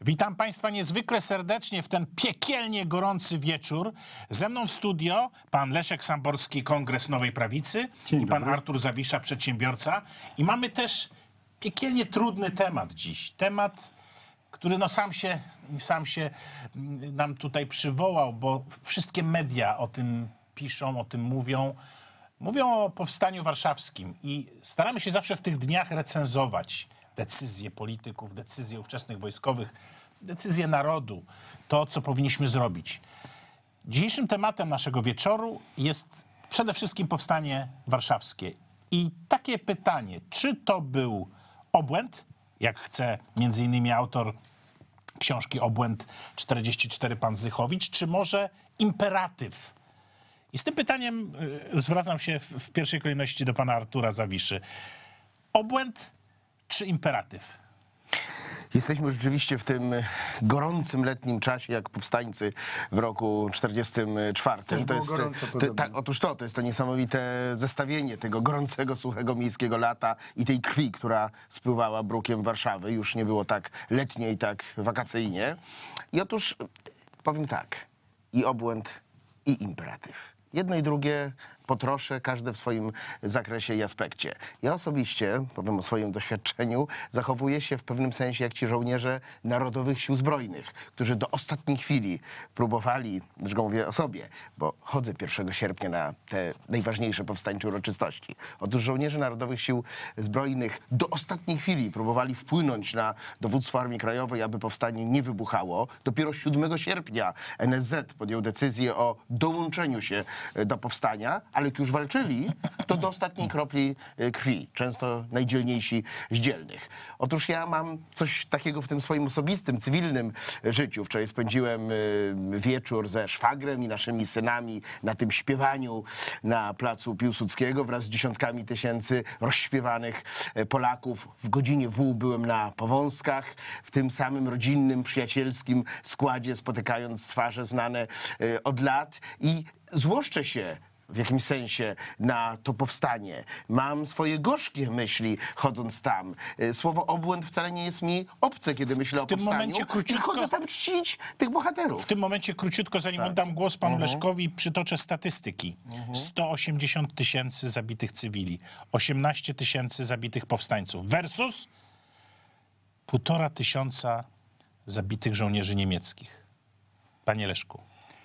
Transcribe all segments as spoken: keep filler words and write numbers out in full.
Witam Państwa niezwykle serdecznie w ten piekielnie gorący wieczór. Ze mną w studio pan Leszek Samborski, Kongres Nowej Prawicy, Dzień i pan dobry. Artur Zawisza, przedsiębiorca. I mamy też piekielnie trudny temat dziś. Temat, który no sam się, sam się nam tutaj przywołał, bo wszystkie media o tym piszą, o tym mówią. Mówią o powstaniu warszawskim i staramy się zawsze w tych dniach recenzować decyzje polityków, decyzje ówczesnych wojskowych, decyzje narodu, to, co powinniśmy zrobić. Dzisiejszym tematem naszego wieczoru jest przede wszystkim powstanie warszawskie. I takie pytanie, czy to był obłęd, jak chce między innymi autor książki Obłęd czterdzieści cztery pan Zychowicz, czy może imperatyw? I z tym pytaniem y, zwracam się w, w pierwszej kolejności do pana Artura Zawiszy. Obłęd czy imperatyw? Jesteśmy rzeczywiście w tym gorącym letnim czasie, jak powstańcy w roku czterdziestym czwartym. Też To było jest, gorąco to, podobno. tak, otóż to, to jest to niesamowite zestawienie tego gorącego, suchego miejskiego lata i tej krwi, która spływała brukiem Warszawy. Już nie było tak letnie i tak wakacyjnie. I otóż powiem tak, i obłęd, i imperatyw. Jedno i drugie po trosze, każde w swoim zakresie i aspekcie. Ja osobiście, powiem o swoim doświadczeniu, zachowuję się w pewnym sensie jak ci żołnierze Narodowych Sił Zbrojnych, którzy do ostatniej chwili próbowali, dlaczego mówię o sobie, bo chodzę pierwszego sierpnia na te najważniejsze powstańcze uroczystości. Otóż żołnierze Narodowych Sił Zbrojnych do ostatniej chwili próbowali wpłynąć na dowództwo Armii Krajowej, aby powstanie nie wybuchało. Dopiero siódmego sierpnia N S Z podjął decyzję o dołączeniu się do powstania, ale jak już walczyli, to do ostatniej kropli krwi. Często najdzielniejsi z dzielnych. Otóż ja mam coś takiego w tym swoim osobistym, cywilnym życiu. Wczoraj spędziłem wieczór ze szwagrem i naszymi synami na tym śpiewaniu na placu Piłsudskiego wraz z dziesiątkami tysięcy rozśpiewanych Polaków. W godzinie W byłem na Powązkach, w tym samym rodzinnym, przyjacielskim składzie, spotykając twarze znane od lat i złoszczę się w jakimś sensie na to powstanie. Mam swoje gorzkie myśli, chodząc tam. Słowo obłęd wcale nie jest mi obce, kiedy myślę W o tym powstaniu. momencie króciutko- I chodzę tam czcić tych bohaterów. W tym momencie króciutko, zanim oddam głos panu Leszkowi, przytoczę statystyki. sto osiemdziesiąt tysięcy zabitych cywili, osiemnaście tysięcy zabitych powstańców versus półtora tysiąca zabitych żołnierzy niemieckich. Panie Leszku.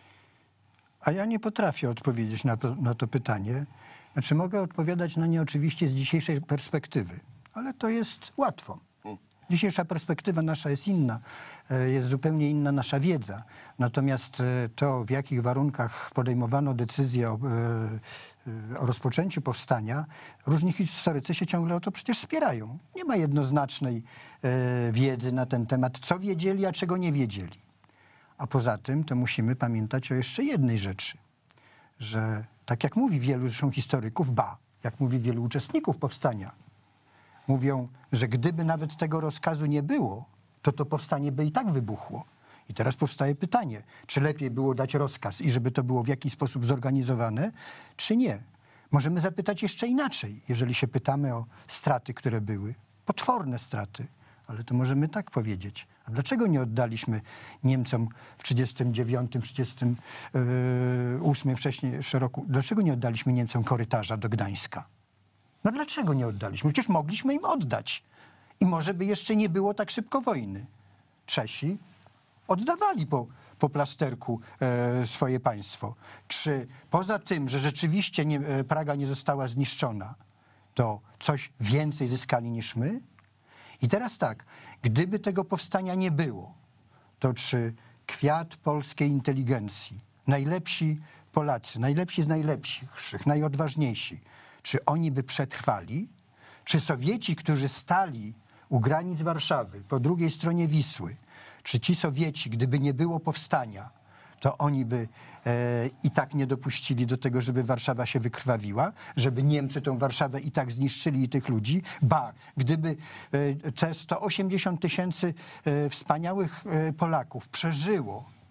A ja nie potrafię odpowiedzieć na to, na to pytanie. Znaczy mogę odpowiadać na nie oczywiście z dzisiejszej perspektywy, ale to jest łatwo. Dzisiejsza perspektywa nasza jest inna, e, jest zupełnie inna nasza wiedza. Natomiast e, to, w jakich warunkach podejmowano decyzję o, e, o rozpoczęciu powstania, różni historycy się ciągle o to przecież wspierają. Nie ma jednoznacznej e, wiedzy na ten temat, co wiedzieli, a czego nie wiedzieli. A poza tym to musimy pamiętać o jeszcze jednej rzeczy, że tak jak mówi wielu zresztą historyków, ba, jak mówi wielu uczestników powstania, mówią, że gdyby nawet tego rozkazu nie było, to to powstanie by i tak wybuchło. I teraz powstaje pytanie, czy lepiej było dać rozkaz i żeby to było w jakiś sposób zorganizowane, czy nie. Możemy zapytać jeszcze inaczej, jeżeli się pytamy o straty, które były. Potworne straty, ale to możemy tak powiedzieć. A dlaczego nie oddaliśmy Niemcom w trzydziestym dziewiątym, trzydziestym ósmym wcześniej roku, dlaczego nie oddaliśmy Niemcom korytarza do Gdańska? No dlaczego nie oddaliśmy? Przecież mogliśmy im oddać. I może by jeszcze nie było tak szybko wojny. Czesi oddawali po, po plasterku e, swoje państwo. Czy poza tym, że rzeczywiście nie, e, Praga nie została zniszczona, to coś więcej zyskali niż my? I teraz tak, gdyby tego powstania nie było, to czy kwiat polskiej inteligencji, najlepsi Polacy, najlepsi z najlepszych, najodważniejsi, czy oni by przetrwali? Czy Sowieci, którzy stali u granic Warszawy, po drugiej stronie Wisły, czy ci Sowieci, gdyby nie było powstania, to oni by e, i tak nie dopuścili do tego, żeby Warszawa się wykrwawiła, żeby Niemcy tą Warszawę i tak zniszczyli i tych ludzi. Ba, gdyby e, te sto osiemdziesiąt tysięcy e, wspaniałych e, Polaków przeżyło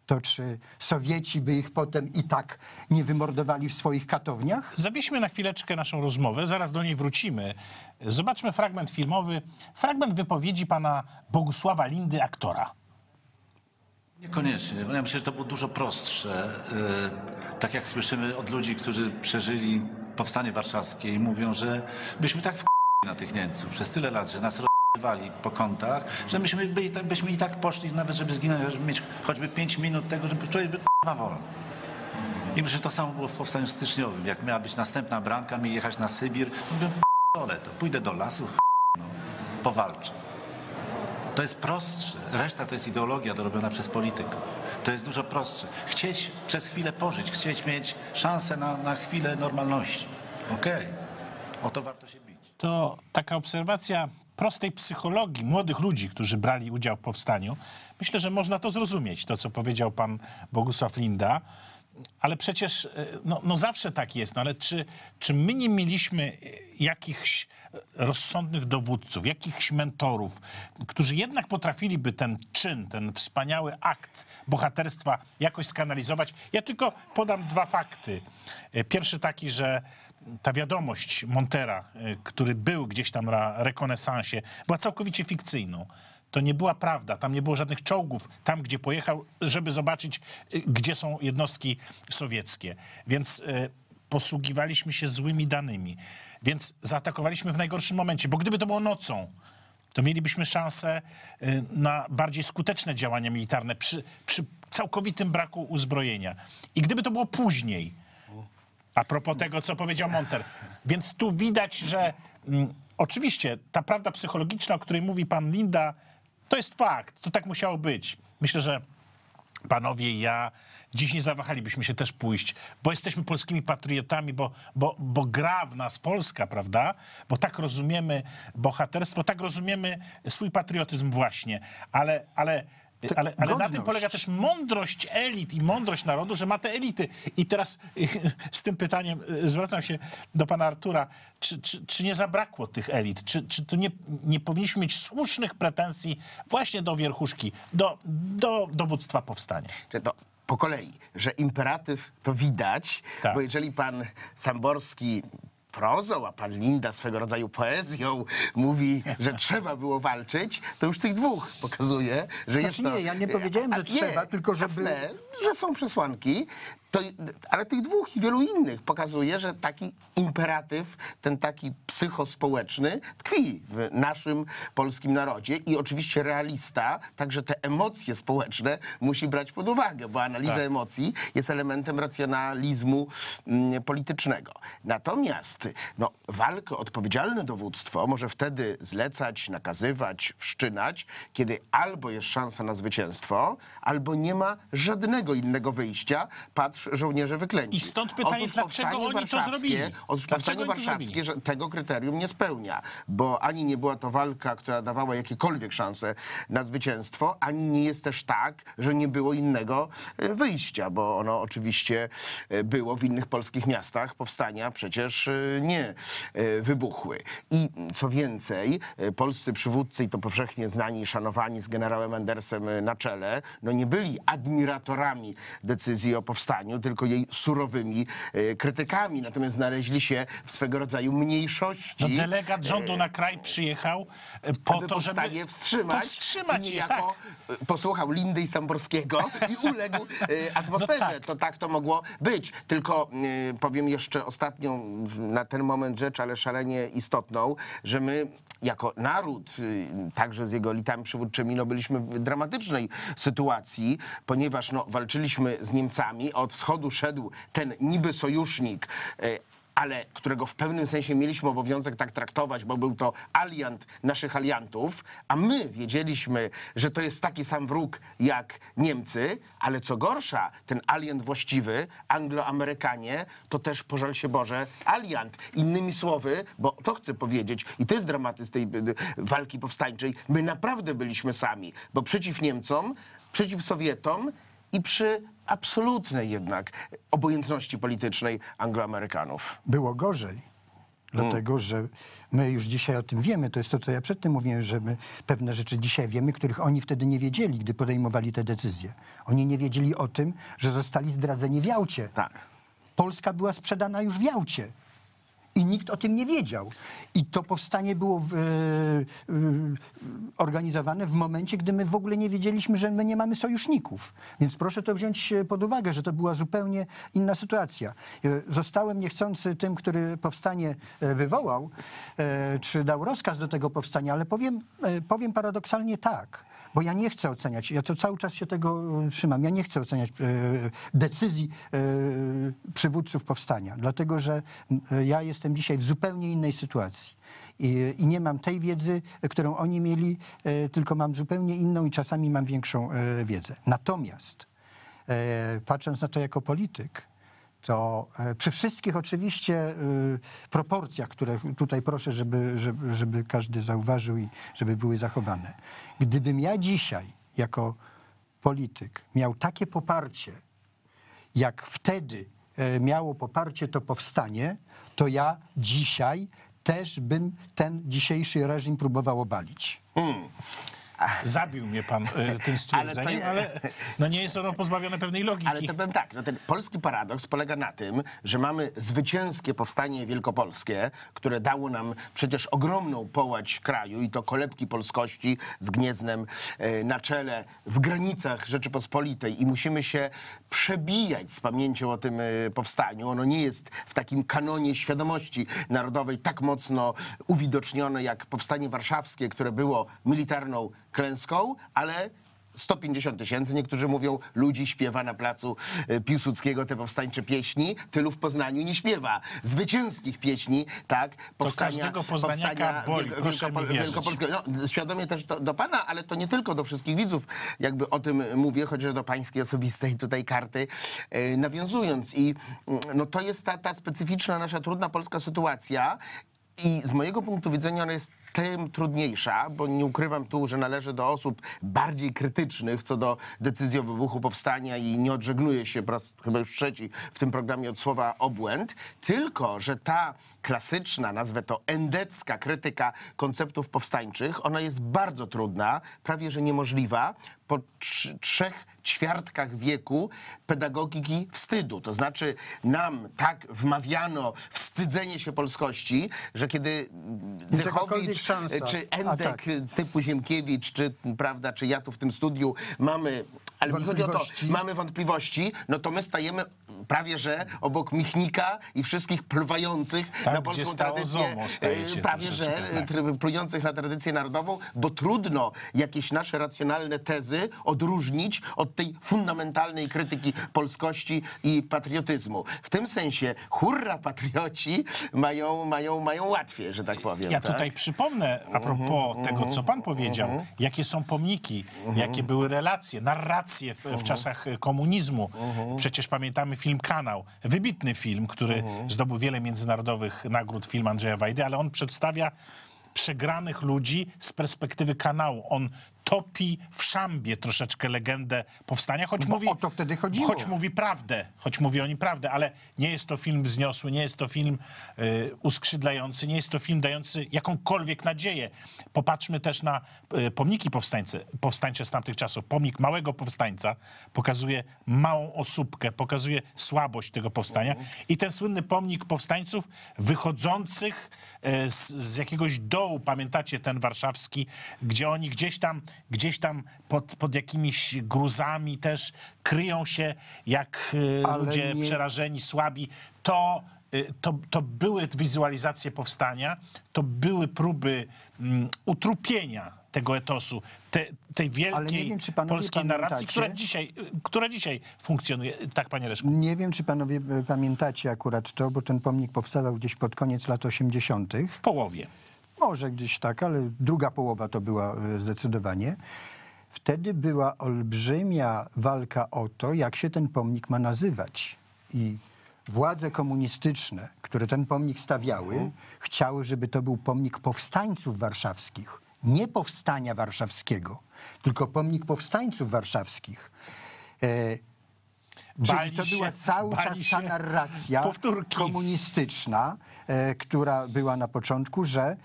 to czy Sowieci by ich potem i tak nie wymordowali w swoich katowniach? Zawieźmy na chwileczkę naszą rozmowę, zaraz do niej wrócimy. Zobaczmy fragment filmowy, fragment wypowiedzi pana Bogusława Lindy, aktora. Niekoniecznie. Ja myślę, że to było dużo prostsze. Yy, tak jak słyszymy od ludzi, którzy przeżyli Powstanie Warszawskie i mówią, że byśmy tak w***li na tych Niemców przez tyle lat, że nas rozwali po kątach, że myśmy, by, byśmy i tak poszli nawet, żeby zginąć, żeby mieć choćby pięć minut tego, żeby człowiek był k***a wolny. I myślę, że to samo było w Powstaniu Styczniowym. Jak miała być następna bramka, mi jechać na Sybir, to mówię, dole to, pójdę do lasu, no, powalczę. To jest prostsze. Reszta to jest ideologia dorobiona przez polityków. To jest dużo prostsze. Chcieć przez chwilę pożyć, chcieć mieć szansę na, na chwilę normalności. Okej. O to warto się bić. To taka obserwacja prostej psychologii młodych ludzi, którzy brali udział w powstaniu. Myślę, że można to zrozumieć, to co powiedział pan Bogusław Linda. Ale przecież no, no zawsze tak jest. No ale czy, czy my nie mieliśmy jakichś rozsądnych dowódców, jakichś mentorów, którzy jednak potrafiliby ten czyn, ten wspaniały akt bohaterstwa jakoś skanalizować? Ja tylko podam dwa fakty. Pierwszy taki, że ta wiadomość Montera, który był gdzieś tam na rekonesansie, była całkowicie fikcyjną. To nie była prawda. Tam nie było żadnych czołgów, tam gdzie pojechał, żeby zobaczyć, gdzie są jednostki sowieckie. Więc y, posługiwaliśmy się złymi danymi. Więc zaatakowaliśmy w najgorszym momencie, bo gdyby to było nocą, to mielibyśmy szansę y, na bardziej skuteczne działania militarne przy, przy całkowitym braku uzbrojenia. I gdyby to było później, a propos tego, co powiedział Monter, więc tu widać, że mm, oczywiście ta prawda psychologiczna, o której mówi pan Linda, to jest fakt, to tak musiało być. Myślę, że panowie i ja dziś nie zawahalibyśmy się też pójść, bo jesteśmy polskimi patriotami, bo, bo, bo gra w nas Polska, prawda? Bo tak rozumiemy bohaterstwo, tak rozumiemy swój patriotyzm właśnie. Ale, ale, ale, ale na tym polega też mądrość elit i mądrość narodu, że ma te elity. I teraz z tym pytaniem zwracam się do pana Artura. Czy, czy, czy nie zabrakło tych elit? Czy, czy tu nie, nie powinniśmy mieć słusznych pretensji właśnie do wierchuszki, do, do dowództwa powstania? Czy to po kolei, że imperatyw to widać, Tak. bo jeżeli pan Samborski prozą, a pan Linda swego rodzaju poezją mówi, że trzeba było walczyć, to już tych dwóch pokazuje, że jest to... nie, ja nie powiedziałem, że A, trzeba, nie, tylko żeby- jasne, że są przesłanki, to, ale tych dwóch i wielu innych pokazuje, że taki imperatyw, ten taki psychospołeczny tkwi w naszym polskim narodzie i oczywiście realista także te emocje społeczne musi brać pod uwagę, bo analiza Tak. emocji jest elementem racjonalizmu mm, politycznego. Natomiast no, walkę, odpowiedzialne dowództwo może wtedy zlecać, nakazywać, wszczynać, kiedy albo jest szansa na zwycięstwo, albo nie ma żadnego innego wyjścia. Patrz, żołnierze wyklęci. I stąd pytanie, Otóż dlaczego powstanie oni to warszawskie- zrobili? Otóż Dlaczego powstanie oni to warszawskie zrobili? że tego kryterium nie spełnia, bo ani nie była to walka, która dawała jakiekolwiek szanse na zwycięstwo, ani nie jest też tak, że nie było innego e, wyjścia, bo ono oczywiście e, było w innych polskich miastach. Powstania przecież e, nie e, wybuchły. I co więcej, e, polscy przywódcy, i to powszechnie znani i szanowani z generałem Andersem e, na czele, no nie byli admiratorami decyzji o powstaniu, tylko jej surowymi e, krytykami. Natomiast znaleźli się w swego rodzaju mniejszości. No, delegat rządu na kraj przyjechał e, po aby to, żeby powstanie wstrzymać, powstrzymać i je, tak. niejako posłuchał Lindy i Samborskiego i uległ e, atmosferze. No tak. To tak to mogło być. Tylko e, powiem jeszcze ostatnią w- na ten moment rzecz, ale szalenie istotną, że my jako naród, e, także z jego elitami przywódczymi, no byliśmy w dramatycznej sytuacji, ponieważ no, walczyliśmy z Niemcami, a od wschodu szedł ten niby sojusznik, e, ale którego w pewnym sensie mieliśmy obowiązek tak traktować, bo był to aliant naszych aliantów, a my wiedzieliśmy, że to jest taki sam wróg jak Niemcy, ale co gorsza, ten aliant właściwy, Angloamerykanie, to też, pożal się Boże, aliant. Innymi słowy, bo to chcę powiedzieć, i to jest dramatyzm tej y, walki powstańczej, my naprawdę byliśmy sami, bo przeciw Niemcom, przeciw Sowietom i przy absolutnej jednak obojętności politycznej Angloamerykanów. Było gorzej, Dlatego, że my już dzisiaj o tym wiemy. To jest to, co ja przedtem mówiłem, że my pewne rzeczy dzisiaj wiemy, których oni wtedy nie wiedzieli, gdy podejmowali te decyzje. Oni nie wiedzieli o tym, że zostali zdradzeni w Jałcie. Tak. Polska była sprzedana już w Jałcie. I nikt o tym nie wiedział. I to powstanie było w, e, e, organizowane w momencie, gdy my w ogóle nie wiedzieliśmy, że my nie mamy sojuszników. Więc proszę to wziąć pod uwagę, że to była zupełnie inna sytuacja. E, zostałem niechcący tym, który powstanie e, wywołał, e, czy dał rozkaz do tego powstania, ale powiem, e, powiem paradoksalnie tak. Bo ja nie chcę oceniać, ja to cały czas się tego trzymam, ja nie chcę oceniać e, decyzji e, przywódców powstania, dlatego że e, ja jestem dzisiaj w zupełnie innej sytuacji i, i nie mam tej wiedzy, którą oni mieli, e, tylko mam zupełnie inną i czasami mam większą e, wiedzę. Natomiast e, patrząc na to jako polityk, to e, przy wszystkich oczywiście e, proporcjach, które tutaj proszę, żeby, żeby, żeby każdy zauważył i żeby były zachowane. Gdybym ja dzisiaj jako polityk miał takie poparcie, jak wtedy e, miało poparcie to powstanie, to ja dzisiaj też bym ten dzisiejszy reżim próbował obalić. Hmm. Zabił mnie pan y, tym stwierdzeniem, ale, Ale to- ale no nie jest ono pozbawione pewnej logiki. Ale to powiem tak, no ten polski paradoks polega na tym, że mamy zwycięskie powstanie wielkopolskie, które dało nam przecież ogromną połać kraju i to kolebki polskości z Gnieznem e, na czele w granicach Rzeczypospolitej i musimy się przebijać z pamięcią o tym e, powstaniu. Ono nie jest w takim kanonie świadomości narodowej tak mocno uwidocznione jak powstanie warszawskie, które było militarną klęską, ale sto pięćdziesiąt tysięcy, niektórzy mówią, ludzi śpiewa na placu e, Piłsudskiego te powstańcze pieśni, tylu w Poznaniu nie śpiewa. Zwycięskich pieśni, tak? każdego poznaniaka boli, Wielko- proszę mi wierzyć. Wielkopolskiego. No, świadomie też do, do pana, ale to nie tylko do wszystkich widzów, jakby o tym mówię, choć do pańskiej osobistej tutaj karty e, nawiązując. I mm, no, to jest ta, ta specyficzna, nasza trudna polska sytuacja. I z mojego punktu widzenia ona jest tym trudniejsza, bo nie ukrywam tu, że należę do osób bardziej krytycznych co do decyzji o wybuchu powstania i nie odżegnuję się po raz chyba już trzeci w tym programie od słowa obłęd, tylko że ta klasyczna, nazwę to endecka krytyka konceptów powstańczych, ona jest bardzo trudna, prawie że niemożliwa po trz- trzech ćwiartkach wieku pedagogiki wstydu. To znaczy nam tak wmawiano wstydzenie się polskości, że kiedy jakakolwiek Zechowicz szansa. czy A, Endek tak. typu Ziemkiewicz, czy prawda, czy ja tu w tym studiu mamy, ale mi chodzi o to, Wątpliwości. mamy wątpliwości, no to my stajemy prawie że obok Michnika i wszystkich plwających Tam, na gdzie polską stało tradycję, ZOMO, stajecie e, prawie troszeczkę, że tak. tr- plujących na tradycję narodową, bo trudno jakieś nasze racjonalne tezy odróżnić od tej fundamentalnej krytyki polskości i patriotyzmu. W tym sensie hurra patrioci mają, mają, mają łatwiej, że tak powiem. Ja tak? tutaj przypomnę, a propos tego, co pan powiedział, jakie są pomniki, jakie były relacje, narracje w, w czasach komunizmu. Przecież pamiętamy film Kanał. Wybitny film, który zdobył wiele międzynarodowych nagród, film Andrzeja Wajdy, ale on przedstawia przegranych ludzi z perspektywy kanału. On topi w szambie troszeczkę legendę powstania, choć Bo mówi... o to wtedy chodziło. Choć mówi prawdę, choć mówi o nim prawdę, ale nie jest to film wzniosły, nie jest to film y, uskrzydlający, nie jest to film dający jakąkolwiek nadzieję. Popatrzmy też na y, pomniki powstańcze, powstańcze z tamtych czasów. Pomnik małego powstańca pokazuje małą osóbkę, pokazuje słabość tego powstania. I ten słynny pomnik powstańców wychodzących y, z, z jakiegoś dołu, pamiętacie ten warszawski, gdzie oni gdzieś tam, gdzieś tam pod, pod jakimiś gruzami też kryją się jak y, Ale ludzie nie- przerażeni, słabi. To, y, to, to były wizualizacje powstania, to były próby mm, utrupienia tego etosu, te, tej wielkiej wiem, czy panowie polskiej narracji, pamiętacie- która dzisiaj, y, która dzisiaj funkcjonuje. Tak, panie Leszku. Nie wiem, czy panowie e, pamiętacie akurat to, bo ten pomnik powstawał gdzieś pod koniec lat osiemdziesiątych. W połowie. Może gdzieś tak, ale druga połowa to była e, zdecydowanie. Wtedy była olbrzymia walka o to, jak się ten pomnik ma nazywać. I władze komunistyczne, które ten pomnik stawiały, chciały, żeby to był pomnik powstańców warszawskich. Nie powstania warszawskiego, tylko pomnik powstańców warszawskich. E, Bali Czyli to się- była cały bali czas się ta narracja powtórki. komunistyczna, e, która była na początku, że, e,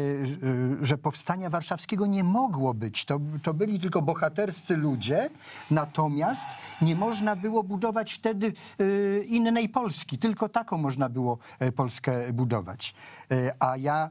e, że powstania warszawskiego nie mogło być. To, to byli tylko bohaterscy ludzie, natomiast nie można było budować wtedy e, innej Polski. Tylko taką można było e, Polskę budować. E, a ja,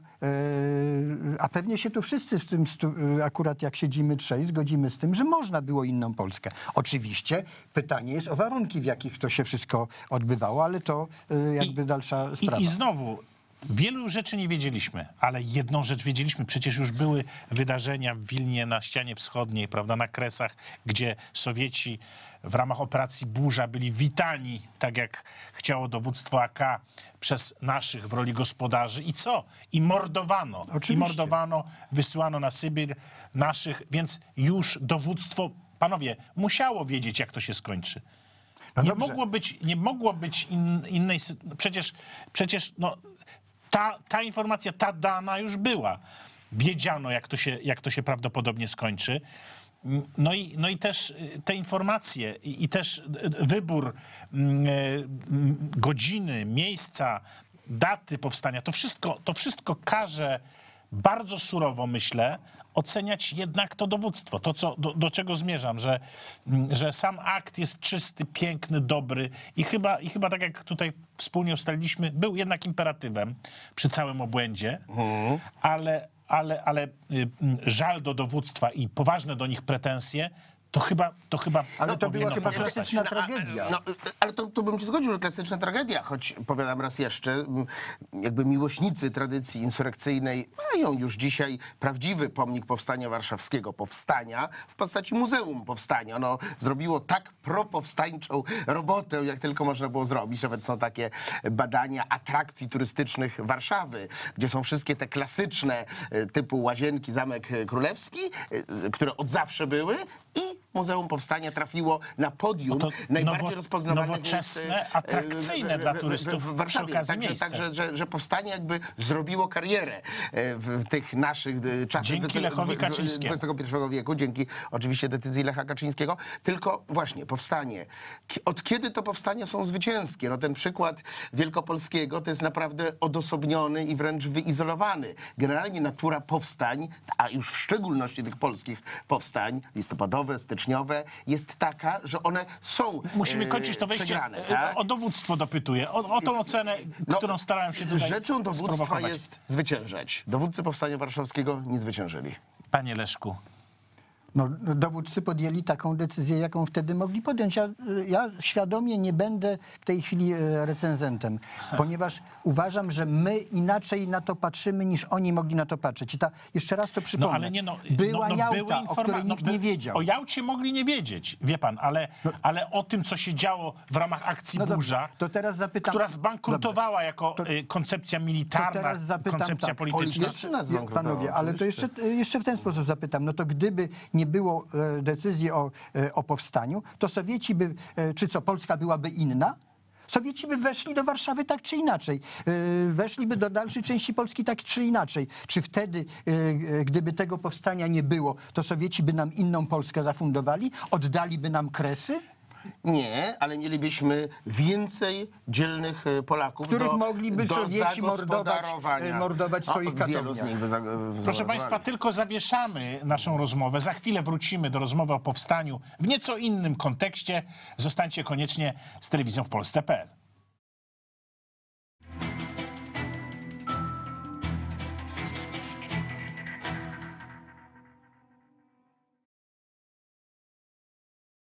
e, a pewnie się tu wszyscy w tym, stu, akurat jak siedzimy trzej, zgodzimy z tym, że można było inną Polskę. Oczywiście pytanie jest o warunki, w jakich to się wszystko odbywało, ale to y, jakby I, dalsza sprawa. I, I znowu, wielu rzeczy nie wiedzieliśmy, ale jedną rzecz wiedzieliśmy. Przecież już były wydarzenia w Wilnie na ścianie wschodniej, prawda, na Kresach, gdzie Sowieci w ramach operacji Burza byli witani, tak jak chciało dowództwo A K, przez naszych w roli gospodarzy. I co? I mordowano. Oczywiście. I mordowano, wysyłano na Sybir naszych, więc już dowództwo, panowie, musiało wiedzieć, jak to się skończy. No nie, dobrze. mogło być, nie mogło być in, innej sytuacji. Przecież, przecież no, ta, ta informacja, ta dana już była. Wiedziano, jak to się, jak to się prawdopodobnie skończy. No i, no i też te informacje i, i też wybór mm, godziny, miejsca, daty powstania, to wszystko, to wszystko każe bardzo surowo, myślę, oceniać jednak to dowództwo, to co, do, do czego zmierzam, że, że sam akt jest czysty, piękny, dobry i chyba, i chyba tak jak tutaj wspólnie ustaliliśmy, był jednak imperatywem przy całym obłędzie, mhm. ale, ale, ale y, żal do dowództwa i poważne do nich pretensje, to chyba, to chyba Ale to powinno była chyba pozostać. klasyczna tragedia. No, ale to, to bym się zgodził, że klasyczna tragedia, choć powiadam raz jeszcze, jakby miłośnicy tradycji insurekcyjnej mają już dzisiaj prawdziwy pomnik Powstania Warszawskiego, powstania w postaci Muzeum Powstania. Ono zrobiło tak propowstańczą robotę, jak tylko można było zrobić. Nawet są takie badania atrakcji turystycznych Warszawy, gdzie są wszystkie te klasyczne typu Łazienki, Zamek Królewski, które od zawsze były i Muzeum Powstania trafiło na podium No to najbardziej nowo- rozpoznawalnych nowoczesne, miejsc, e, atrakcyjne w- w- dla w- turystów w Warszawie. przy okazji Także, miejsce. także że, że Powstanie jakby zrobiło karierę e, w tych naszych e, czasach Dzięki dwudziestego Lechowi Kaczyńskiemu. dwudziestego pierwszego wieku, dzięki oczywiście decyzji Lecha Kaczyńskiego. Tylko właśnie Powstanie. K- Od kiedy to Powstania są zwycięskie? No ten przykład wielkopolskiego to jest naprawdę odosobniony i wręcz wyizolowany. Generalnie natura powstań, a już w szczególności tych polskich powstań, listopadowe, styczniowe, jest taka, że one są Musimy e, kończyć to wejście. przegrane, E, tak? O dowództwo dopytuję. O, o tą ocenę, No, którą starałem się tutaj Rzeczą dowództwa sprowokować. jest zwyciężać. Dowódcy Powstania Warszawskiego nie zwyciężyli. Panie Leszku, No, dowódcy podjęli taką decyzję, jaką wtedy mogli podjąć. Ja, ja świadomie nie będę w tej chwili e, recenzentem, ponieważ uważam, że my inaczej na to patrzymy, niż oni mogli na to patrzeć. I ta, jeszcze raz to no przypomnę. ale nie no. Była no, no, Jałta, były o informa- której no, nikt by- nie wiedział. O Jałcie mogli nie wiedzieć, wie pan, ale, ale o tym, co się działo w ramach akcji No dobrze, Burza, to teraz zapytam... która zbankrutowała Dobrze. jako To- y, koncepcja To militarna, teraz zapytam koncepcja tak, polityczna. polityczna zbankrutowała, Panowie, ale to jeszcze, oczywiście. jeszcze w ten sposób zapytam. No to gdyby nie było e, decyzji o, e, o powstaniu, to Sowieci by, e, czy co, Polska byłaby inna? Sowieci by weszli do Warszawy tak czy inaczej. E, weszliby do dalszej części Polski tak czy inaczej. Czy wtedy, e, e, gdyby tego powstania nie było, to Sowieci by nam inną Polskę zafundowali? Oddaliby nam Kresy? Nie, ale mielibyśmy więcej dzielnych e, Polaków, Których do, mogliby do Sowieci mordować, zagospodarowania. e, mordować w No, swoich wielu katowniach. z nich by za, Proszę Państwa, tylko zawieszamy naszą rozmowę. Za chwilę wrócimy do rozmowy o powstaniu w nieco innym kontekście. Zostańcie koniecznie z Telewizją w Polsce kropka pe el.